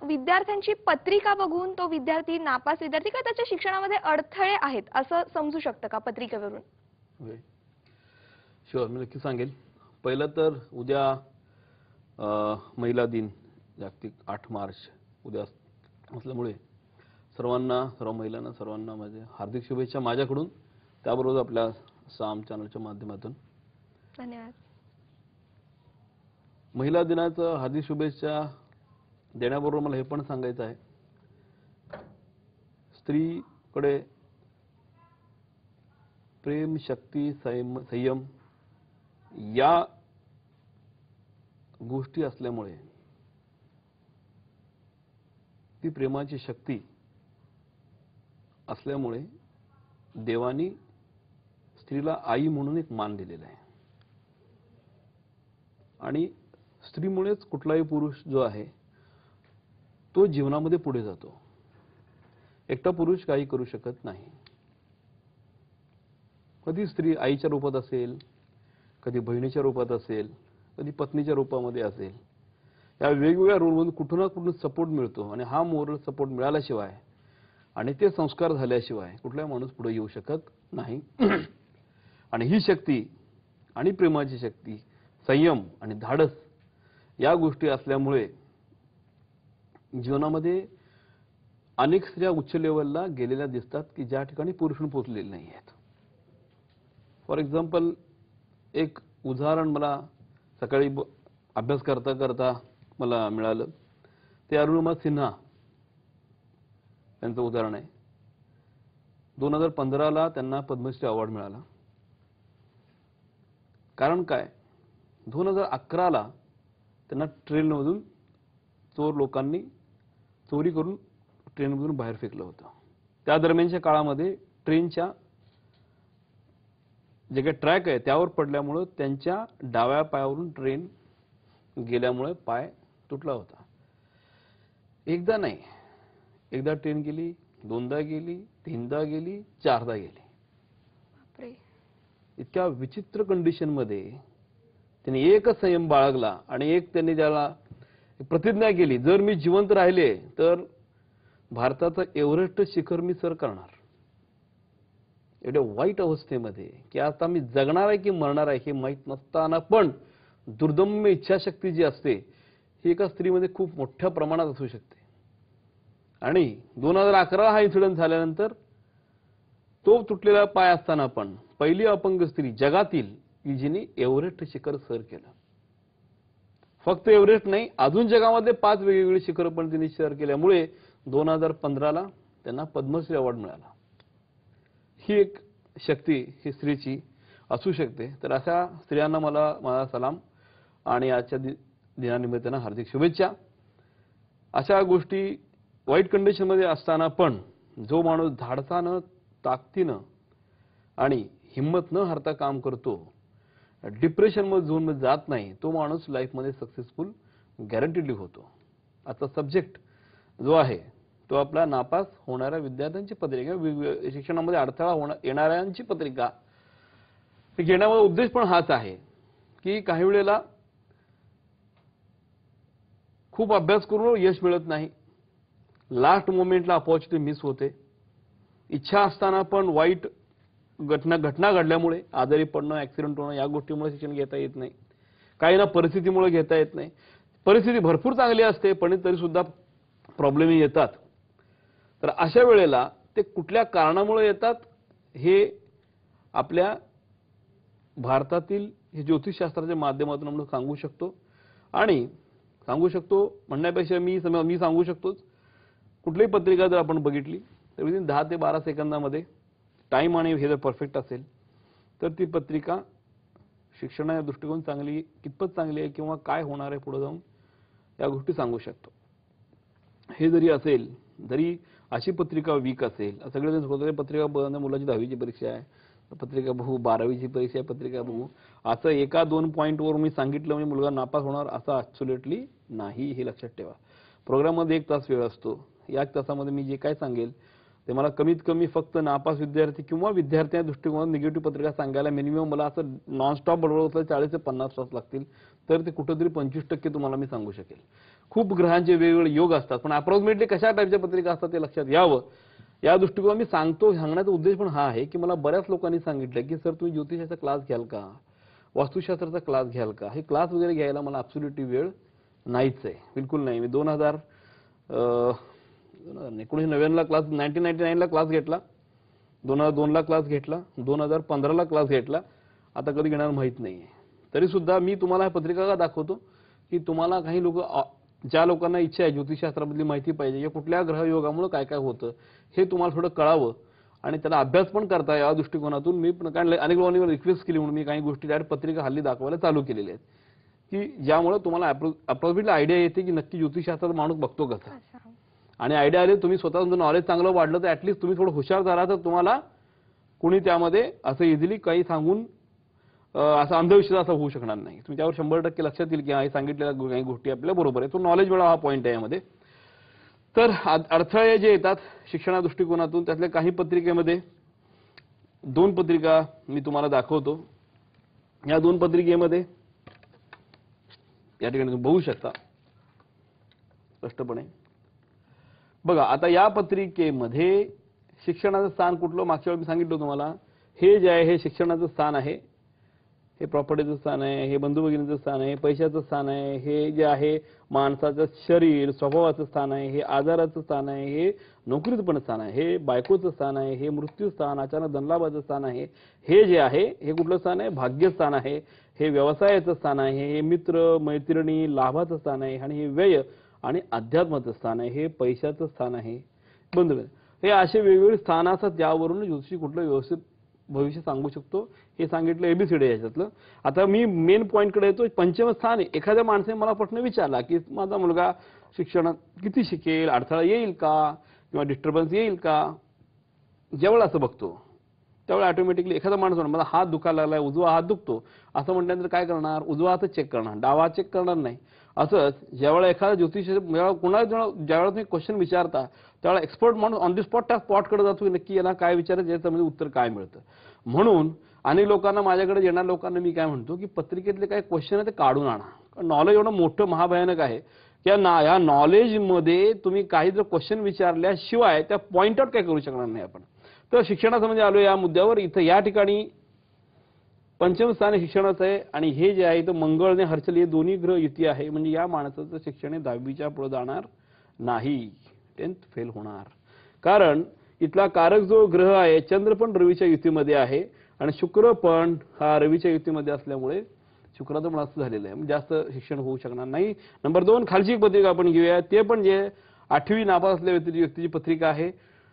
विद्यार्थ्यांची पत्रिका बघून तो विद्यार्थी नापास विद्यार्थी का त्याच्या शिक्षणामध्ये अडथळे आहेत असं समजू शकतं का पत्रिकेवरून? शुअर, मी नक्की सांगेल. पहिलं तर उद्या महिला दिन जागतिक 8 मार्च उद्या असल्यामुळे सर्व महिलांना सर्वांना माझे हार्दिक शुभेच्छा माझ्याकडून, त्याबरोबर आपल्या साम चॅनलच्या माध्यमातून. धन्यवाद. महिला दिनाचं हार्दिक शुभेच्छा देण्याबरोबर मला हे पण सांगायचं आहे, स्त्रीकडे प्रेम, शक्ती, संयम या गोष्टी असल्यामुळे ती प्रेमाची शक्ती असल्यामुळे देवानी स्त्रीला आई म्हणून एक मान दिलेला आहे. आणि स्त्रीमुळेच कुठलाही पुरुष जो आहे तो जीवनामध्ये पुढे जातो. एकटा पुरुष काही करू शकत नाही. कधी स्त्री आईच्या रूपात असेल, कधी बहिणीच्या रूपात असेल, कधी पत्नीच्या रूपामध्ये असेल. या वेगवेगळ्या रोलमधून कुठून ना कुठून सपोर्ट मिळतो आणि हा मोरल सपोर्ट मिळाल्याशिवाय आणि ते संस्कार झाल्याशिवाय कुठलाही माणूस पुढे येऊ शकत नाही. आणि ही शक्ती आणि प्रेमाची शक्ती, संयम आणि धाडस या गोष्टी असल्यामुळे जीवनामध्ये अनेक स्त्रिया उच्च लेवलला गेलेल्या दिसतात की ज्या ठिकाणी पुरुष पोहोचलेले नाही आहेत. फॉर एक्झाम्पल एक उदाहरण मला सकाळी अभ्यास करता करता मला मिळालं, ते अरुणिमा सिन्हा यांचं उदाहरण आहे. 2015ला त्यांना पद्मश्री अवॉर्ड मिळाला. कारण काय, 2011ला त्यांना ट्रेनमधून चोर लोकांनी चोरी करून ट्रेनमधून बाहेर फेकलं होतं. त्या दरम्यानच्या काळामध्ये ट्रेनच्या जे काही ट्रॅक आहे त्यावर पडल्यामुळे त्यांच्या डाव्या पायावरून ट्रेन गेल्यामुळे पाय तुटला होता. एकदा नाही, एकदा ट्रेन गेली, दोनदा गेली, तीनदा गेली, चारदा गेली. इतक्या विचित्र कंडिशन मध्ये त्यांनी एकच संयम बाळगला आणि एक त्यांनी ज्याला प्रतिज्ञा केली, जर मी जिवंत राहिले तर भारताचं एव्हरेस्ट शिखर मी सर करणार. एवढ्या वाईट अवस्थेमध्ये की आता मी जगणार आहे की मरणार आहे हे माहीत नसताना पण दुर्दम्य इच्छाशक्ती जी असते ही एका स्त्रीमध्ये खूप मोठ्या प्रमाणात असू शकते. आणि 2011 हा इन्सिडेंट झाल्यानंतर तो तुटलेला पाय असताना पण पहिली अपंग स्त्री जगातील की जिने एव्हरेस्ट शिखर सर केलं. फक्त एव्हरेस्ट नाही, अजून जगामध्ये 5 वेगवेगळी शिखर पण तिने सर केल्यामुळे 2015ला त्यांना पद्मश्री अवॉर्ड मिळाला. ही एक शक्ती ही स्त्रीची असू शकते. तर अशा स्त्रियांना माझा सलाम आणि आजच्या दिनानिमित्तानं हार्दिक शुभेच्छा. अशा गोष्टी वाईट कंडिशनमध्ये असताना पण जो माणूस धाडसानं, ताकदीनं आणि हिंमत न हरता काम करतो, डिप्रेशनमध्ये झोनमध्ये जात नाही, तो माणूस लाईफमध्ये सक्सेसफुल गॅरंटीडली होतो. आता सब्जेक्ट जो आहे तो आपला नापास होणाऱ्या विद्यार्थ्यांची पत्रिका, शिक्षणामध्ये अडथळा येणाऱ्यांची पत्रिका घेण्याचा उद्देश पण हाच आहे की काही वेळेला खूप अभ्यास करून यश मिळत नाही, लास्ट मोमेंटला अपॉर्च्युनिटी मिस होते. इच्छा असताना पण वाईट घटना घडल्यामुळे आजारी पडणं, ऍक्सिडेंट होणं या गोष्टीमुळे शिक्षण घेता येत नाही. काही ना परिस्थितीमुळे घेता येत नाही. परिस्थिती भरपूर चांगली असते पण तरी सुद्धा प्रॉब्लेम येतात. तर अशा वेळेला ते कुठल्या कारणामुळे येतात हे आपल्या भारतातील हे ज्योतिषशास्त्राच्या माध्यमातून आपण सांगू शकतो. आणि सांगू शकतो म्हणण्यापेक्षा मी सांगू शकतोच, कुठलीही पत्रिका जर आपण बघितली तर विदिन 10 ते 12 सेकंदामध्ये टाइम आणि हे जर परफेक्ट असेल तर ती पत्रिका शिक्षणाच्या दृष्टिकोन चांगली कितपत चांगली आहे किंवा काय होणार आहे पुढे जाऊन या गोष्टी सांगू शकतो. हे जरी असेल, जरी अशी पत्रिका वीक असेल, सगळेजण स्वतःची पत्रिका बघणं, मुलाची 10वीची परीक्षा आहे, पत्रिका बघू, 12वीची परीक्षा आहे, पत्रिका बघू, असं 1-2 पॉईंटवर मी सांगितलं म्हणजे मुलगा नापास होणार असं ॲब्सोल्युटली नाही, हे लक्षात ठेवा. प्रोग्राममध्ये 1 तास वेळ असतो. या 1 तासामध्ये मी जे काय सांगेल ते मला कमीत कमी फक्त नापास विद्यार्थी किंवा विद्यार्थ्यांच्या दृष्टिकोनातून निगेटिव्ह पत्रिका सांगायला मिनिमम मला असं नॉनस्टॉप बडबड 40 ते 50 तास लागतील, तर ते कुठेतरी 25% तुम्हाला मी सांगू शकेल. खूप ग्रहांचे वेगवेगळे योग असतात, पण अप्रॉक्सिमेटली कशा टाईपच्या पत्रिका असतात ते लक्षात यावं या दृष्टिकोन मी सांगण्याचा उद्देश पण हा आहे की मला बऱ्याच लोकांनी सांगितलं की सर तुम्ही ज्योतिषाचा क्लास घ्याल का, वास्तुशास्त्राचा क्लास घ्याल का. हे क्लास वगैरे घ्यायला मला ॲब्सोल्युटली वेळ नाहीच आहे, बिलकुल नाही. मी 1999 ला क्लास, 1999 ला क्लास घेतला, 2002 ला क्लास घेतला, 2015 ला क्लास घेतला, आता कधी घेणार माहित नाहीये. तरी सुद्धा मी तुम्हाला पत्रिका का दाखवतो की तुम्हाला काही लोक, ज्या लोकांना इच्छा आहे ज्योतिषशास्त्रामधली माहिती पाहिजे या कुठल्या ग्रहयोगामुळे काय काय होतं हे तुम्हाला थोडं कळावं आणि त्याला अभ्यास पण करता या दृष्टिकोनातून मी पण, कारण अनेक लोकांनी रिक्वेस्ट केली म्हणून मी काही गोष्टी डायरेक्ट पत्रिका हल्ली दाखवायला चालू केलेल्या आहेत की ज्यामुळे तुम्हाला अप्रॉक्सिमेटली आयडिया येते की नक्की ज्योतिषशास्त्राचा माणूस बघतो कसा. आणि आयडिया आले, तुम्ही स्वतः तुमचं नॉलेज चांगलं वाढलं तर ऍटलीस्ट तुम्ही थोडं हुशार झाला तर तुम्हाला कुणी त्यामध्ये असं इझिली काही सांगून असा अंधविश्वास असा होऊ शकणार नाही. तुम्ही त्यावर 100% लक्षात येईल की हे सांगितलेल्या काही गोष्टी आपल्या बरोबर आहे. तो नॉलेज वेळा हा पॉईंट आहे यामध्ये. तर अडथळे जे येतात शिक्षणा दृष्टिकोनातून त्यातल्या काही पत्रिकेमध्ये 2 पत्रिका मी तुम्हाला दाखवतो. या 2 पत्रिकेमध्ये या ठिकाणी तुम्ही बघू शकता स्पष्टपणे. बघा आता या पत्रिकेमध्ये शिक्षणाचं स्थान कुठलं, मागच्या वेळी मी सांगितलं तुम्हाला, हे जे आहे हे शिक्षणाचं स्थान आहे, हे प्रॉपर्टीचं स्थान आहे, हे बंधू भगिनीचं स्थान आहे, पैशाचं स्थान आहे, हे जे आहे माणसाचं शरीर स्वभावाचं स्थान आहे, हे आजाराचं स्थान आहे, हे नोकरीचं पण स्थान आहे, हे बायकोचं स्थान आहे, हे मृत्यू स्थान, अचानक धनलाभाचं स्थान आहे, हे जे आहे हे कुठलं स्थान आहे, भाग्यस्थान आहे, हे व्यवसायाचं स्थान आहे, हे मित्र मैत्रिणी लाभाचं स्थान आहे, आणि हे व्यय आणि अध्यात्माचं स्थान आहे, हे पैशाचं स्थान आहे. बंधू, हे असे वेगवेगळे स्थान असतात ज्यावरून ज्योतिषी कुठलं व्यवस्थित भविष्य सांगू शकतो. हे सांगितलं एबीसीडी याच्यातलं. आता मी मेन पॉईंटकडे येतो. पंचम स्थान आहे. एखाद्या माणसाने मला प्रश्न विचारला की माझा मुलगा शिक्षणात किती शिकेल, अडथळा येईल का किंवा डिस्टर्बन्स येईल का, ज्यावेळेला असं बघतो त्यावेळेला ऑटोमॅटिकली एखादा माणूस म्हणतो मला हात दुखायला लागलाय, उजवा हात दुखतो, असं म्हटल्यानंतर काय करणार, उजवा हातच चेक करणार, डावा चेक करणार नाही. असंच ज्यावेळेला एखादा ज्योतिष कोणाला ज्यावेळेला तुम्ही क्वेश्चन विचारता त्यावेळेला एक्सपर्ट माणूस ऑन दी स्पॉट त्या स्पॉटकडे जातो की नक्की याला काय विचारायचं याच्यामध्ये उत्तर काय मिळतं. म्हणून अनेक लोकांना, माझ्याकडे येणाऱ्या लोकांना मी काय म्हणतो की पत्रिकेतले काय क्वेश्चन आहे ते काढून आणा. नॉलेज एवढं मोठं महाभयानक आहे की या नॉलेजमध्ये तुम्ही काही जर क्वेश्चन विचारल्याशिवाय त्या पॉइंट आउट काय करू शकणार नाही आपण. तर शिक्षणाचं म्हणजे आलो या मुद्द्यावर. इथं या ठिकाणी पंचम स्थान शिक्षणाचं आहे आणि हे जे आहे तर मंगळ आणि हर्षल हे दोन्ही ग्रह युती आहे. म्हणजे या माणसाचं शिक्षण 10वीच्या पुढे जाणार नाही, 10th फेल होणार. कारण इथला कारक जो ग्रह आहे चंद्र पण रवीच्या युतीमध्ये आहे आणि शुक्र पण हा रवीच्या युतीमध्ये असल्यामुळे शुक्राचं पण असं झालेलं आहे, जास्त शिक्षण होऊ शकणार नाही. नंबर 2 खालची एक पत्रिका आपण घेऊया. ते पण जे 8वी नापास असलेल्या व्यक्तीची पत्रिका आहे.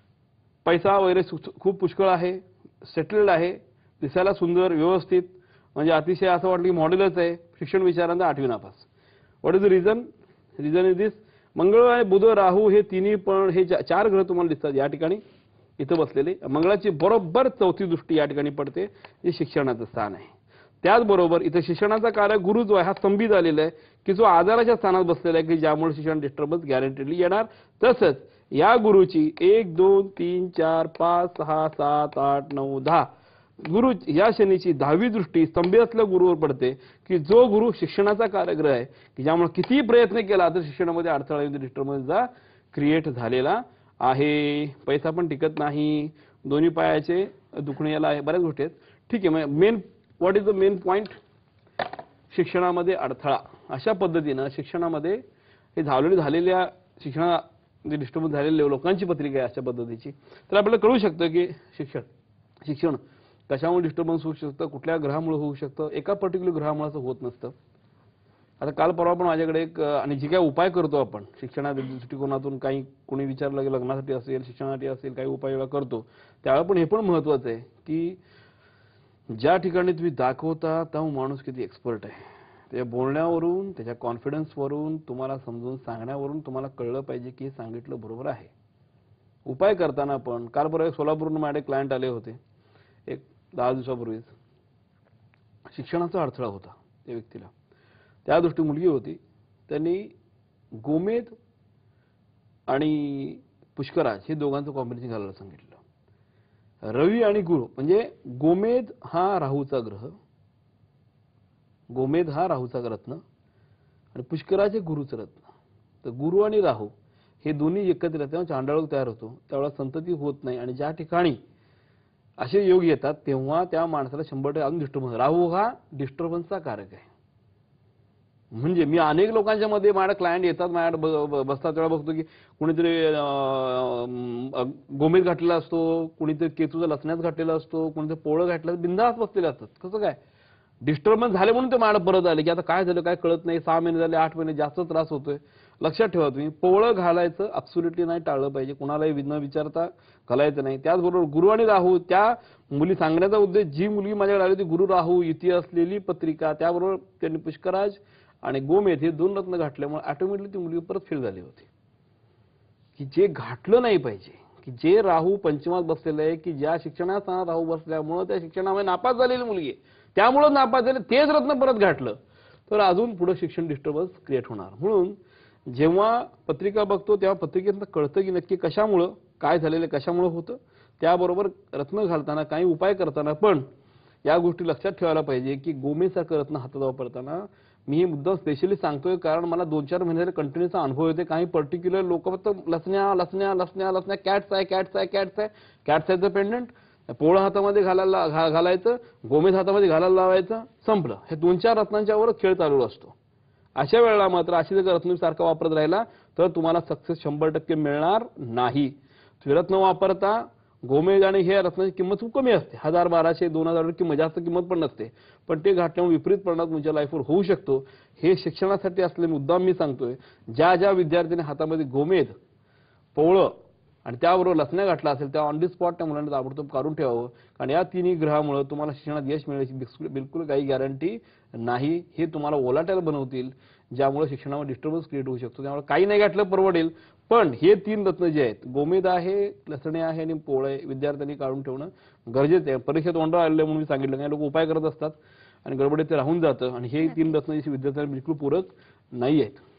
पैसा वगैरे खूप पुष्कळ आहे, सेटल्ड आहे, दिसायला सुंदर व्यवस्थित, म्हणजे अतिशय असं वाटलं की मॉडेलच आहे. शिक्षण विचारांचा 8वी नापास. What is the reason? Reason is this. मंगळ आहे, बुध, राहू हे तिन्ही पण हे 4 ग्रह तुम्हाला दिसतात या ठिकाणी इथं बसलेले. मंगळाची बरोबर 4थी दृष्टी या ठिकाणी पडते, जे शिक्षणाचं स्थान आहे. त्याचबरोबर इथं शिक्षणाचा कारक गुरु जो आहे हा स्तंभित आलेला आहे की जो आजाराच्या स्थानात बसलेला आहे की ज्यामुळे शिक्षण डिस्टर्बन्स गॅरंटेडली येणार. तसंच या गुरुची 1 2 3 4 5 6 7 8 9 10 गुरु या शनीची 10वी दृष्टी स्तंभित असलेल्या गुरुवर पडते की जो गुरु शिक्षणाचा कारग्रह आहे की ज्यामुळे कितीही प्रयत्न केला तर शिक्षणामध्ये अडथळा डिस्टर्बन्सचा क्रिएट झालेला आहे. पैसा पण टिकत नाही, दोन्ही पायाचे दुखणे याला आहे, बऱ्याच गोष्टी आहेत. ठीक आहे, main what is the main point? शिक्षणामध्ये अडथळा. अशा पद्धतीनं शिक्षणामध्ये हे झालेल्या शिक्षणामध्ये डिस्टर्बन्स झालेल्या लोकांची पत्रिका आहे अशा पद्धतीची. तर आपल्याला कळू शकतं की शिक्षण कशामुळे डिस्टर्बन्स होऊ शकतं, कुठल्या ग्रहामुळे होऊ शकतं, एका पर्टिक्युलर ग्रहामुळे असं होत नसतं. आता काल परवा पण माझ्याकडे एक, आणि जे काय उपाय करतो आपण शिक्षणाच्या दृष्टिकोनातून, काही कोणी विचारलं की लग्नासाठी असेल, शिक्षणासाठी असेल, काही उपाय करतो, त्यावेळेला पण हे पण महत्वाचं आहे की ज्या ठिकाणी तुम्ही दाखवता तो माणूस किती एक्सपर्ट आहे, त्याच्या बोलण्यावरून, त्याच्या कॉन्फिडन्सवरून, तुम्हाला समजून सांगण्यावरून तुम्हाला कळलं पाहिजे की हे सांगितलं बरोबर आहे. उपाय करताना पण काल परवा सोलापूरहून माझ्याकडे क्लायंट आले होते, एक 10 दिवसापूर्वीच. शिक्षणाचा अडथळा होता त्या व्यक्तीला. त्या दृष्टी मुलगी होती, त्यांनी गोमेद आणि पुष्कराज हे दोघांचं कॉम्बिनेशन घालायला सांगितलं. रवी आणि गुरु, म्हणजे गोमेद हा राहूचा ग्रह, गोमेद हा राहूचा रत्न आणि पुष्कराज हे गुरुचं रत्न. तर गुरु आणि राहू हे दोन्ही एकत्र तेव्हा चांडाळू तयार होतो, त्यावेळेला संतती होत नाही. आणि ज्या ठिकाणी असे योग येतात तेव्हा त्या माणसाला 100% अजून डिस्टर्बन्स. राहू हा डिस्टर्बन्सचा कारक आहे. म्हणजे मी अनेक लोकांच्या मध्ये माझ्या क्लायंट येतात, माझ्या बसतात, तेव्हा बघतो की कुणीतरी गोमेद घातलेला असतो, कुणीतरी केतूचा लसण्यात घातलेला असतो, कोणीतरी पोळं घातलं, बिंदास बसलेले असतात. कसं काय डिस्टर्बन्स झाले म्हणून ते माझ्या परत आले की आता काय झालं काय कळत नाही, 6 महिने झाले, 8 महिने जास्त त्रास होतोय. लक्षात ठेवा, तुम्ही पोळं घालायचं अब्सोल्युटली नाही, टाळलं पाहिजे, कुणालाही न विचारता घालायचं नाही. त्याचबरोबर गुरु आणि राहू, त्या मुली सांगण्याचा उद्देश, जी मुलगी माझ्याकडे आली होती गुरु राहू युती असलेली पत्रिका, त्याबरोबर त्यांनी पुष्कराज आणि गोमेध हे 2 रत्न घातल्यामुळे ऑटोमॅटिकली ती मुलगी परत फेल झाली होती. की जे घातलं नाही पाहिजे, की जे राहू पंचमात बसलेलं आहे, की ज्या शिक्षणात राहू बसल्यामुळे त्या शिक्षणामध्ये नापास झालेली मुलगी आहे, त्यामुळे नापास झाले, तेच रत्न परत घातलं तर अजून पुढे शिक्षण डिस्टर्बन्स क्रिएट होणार. म्हणून जेव्हा पत्रिका बघतो तेव्हा पत्रिकेतनं कळतं की नक्की कशामुळं काय झालेलं, कशामुळे होतं. त्याबरोबर रत्न घालताना काही उपाय करताना पण या गोष्टी लक्षात ठेवायला पाहिजे की गोमेसारखं रत्न हातात वापरताना, मी हे मुद्दा स्पेशली सांगतोय कारण मला 2-4 महिन्याचा कंटिन्यूचा अनुभव येते. काही पर्टिक्युलर लोक फक्त लसण्या लसण्या लसण्या लसण्या, कॅट्स आहे कॅट्स आहे कॅट्स आहे, कॅट्स आहे पेंडंट, पोळं हातामध्ये घालायचं, गोमेद हातामध्ये घालायला लावायचं, संपलं. हे 2-4 रत्नांच्या वर खेळ चालू असतो. अशा वेळेला मात्र अशी जर रत्न सारखा वापरत राहिला तर तुम्हाला सक्सेस 100% मिळणार नाही. रत्न वापरता गोमेद आणि हे रत्नाची किंमत खूप कमी असते, 1000, 1200, 2000 किंमत, जास्त किंमत पण नसते. पण ते घातल्यामुळे विपरीत परिणाम तुमच्या लाईफवर होऊ शकतो. हे शिक्षणासाठी असले मुद्दाम मी सांगतोय. ज्या ज्या विद्यार्थ्यांनी हातामध्ये गोमेद, पोळं आणि त्याबरोबर लसण्या घातला असेल त्या ऑन दी स्पॉट त्या मुलांना ताबडतोब काढून ठेवावं, कारण या तिन्ही ग्रहामुळे तुम्हाला शिक्षणात यश मिळण्याची बिलकुल काही गॅरंटी नाही. हे तुम्हाला ओलाटायला बनवतील, ज्यामुळे शिक्षणावर डिस्टर्बन्स क्रिएट होऊ शकतो. त्यामुळे काही नाही घातलं परवडेल, पण हे 3 रत्न जे आहेत, गोमेद आहे, लसणे आहे आणि पोळे, विद्यार्थ्यांनी काढून ठेवणं गरजेचं आहे. परीक्षेत तोंडावर आलेलं म्हणून मी सांगितलं, काही लोक उपाय करत असतात आणि गडबडीत ते राहून जातं. आणि हे 3 रत्न विद्यार्थ्यांना बिलकुल पूरक नाही आहेत.